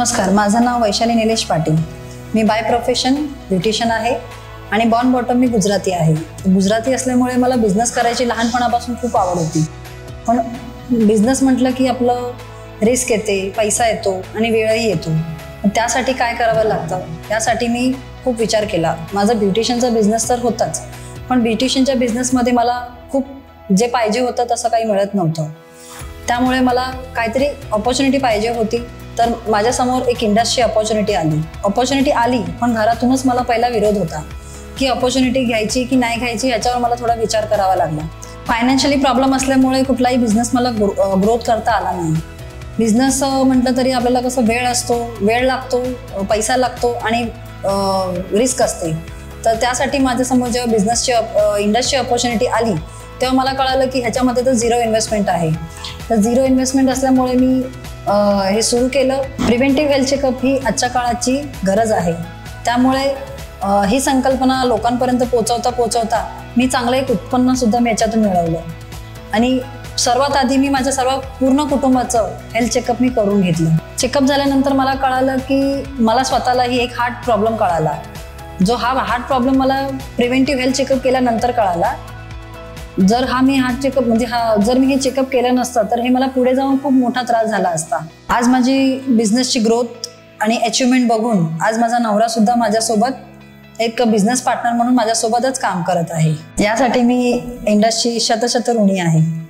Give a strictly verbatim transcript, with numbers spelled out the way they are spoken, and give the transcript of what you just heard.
नमस्कार, माझं नाव वैशाली निलेश पाटील। मी बाय प्रोफेशन ब्युटिशियन आहे आणि बॉर्न बॉटम मी गुजराती आहे। गुजराती असल्यामुळे मला बिझनेस करायची लहानपणापासून खूप आवड होती। पण बिझनेस म्हटलं की आपलं रिस्क येते, पैसा येतो आणि वेळही येतो। त्यासाठी काय करावं लागतं यासाठी मी खूप विचार केला। माझा ब्युटिशियनचा बिझनेस तर होताच, पण ब्युटिशियनच्या बिझनेसमध्ये मला खूप जे पाहिजे होतं तसं काही मिळत नव्हतं। त्यामुळे मला काहीतरी अपॉर्च्युनिटी पाहिजे होती, तर माझ्यासमोर एक इंडस्ट्री अपॉर्च्युनिटी आली अपॉर्च्युनिटी आली पण घरातूनच मला पहिला विरोध होता की अपॉर्च्युनिटी घ्यायची की नाही घ्यायची याच्यावर मला थोडा विचार करावा लागला। फायनान्शियली प्रॉब्लेम असल्यामुळे कुठलाही बिझनेस मला ग्रोथ करता आला नाही। बिझनेस म्हटलं तरी आपल्याला कसं वेळ असतो, वेळ लागतो, पैसा लागतो आणि रिस्क असते। तर त्यासाठी माझ्यासमोर जेव्हा बिझनेसची इंडस्ट्री अपॉर्च्युनिटी आली तेव्हा मला कळालं की ह्याच्यामध्ये तर झिरो इन्व्हेस्टमेंट आहे। तर झिरो इन्व्हेस्टमेंट असल्यामुळे मी हे सुरू केलं। प्रिव्हेंटिव्ह हेल्थ चेकअप ही आजच्या काळाची गरज आहे, त्यामुळे ही संकल्पना लोकांपर्यंत पोहोचवता पोहोचवता मी चांगलं एक उत्पन्न सुद्धा मी याच्यातून मिळवलं। आणि सर्वात आधी मी माझ्या सर्व पूर्ण कुटुंबाचं हेल्थ चेकअप मी करून घेतलं। चेकअप झाल्यानंतर मला कळालं की मला स्वतःलाही एक हार्ट प्रॉब्लेम कळाला, जो हा हार्ट प्रॉब्लेम मला प्रिव्हेंटिव्ह हेल्थ चेकअप केल्यानंतर कळाला। जर हा मी हार्ट चेकअप म्हणजे हा जर मी हे चेकअप केलं नसतं तर हे मला पुढे जाऊन खूप मोठा त्रास झाला असता। आज माझी बिझनेसची ग्रोथ आणि अचिव्हमेंट बघून आज माझा नवरा सुद्धा माझ्यासोबत एक बिझनेस पार्टनर म्हणून माझ्यासोबतच काम करत आहे। यासाठी मी इंडस्ट्री शतशत ऋणी आहे।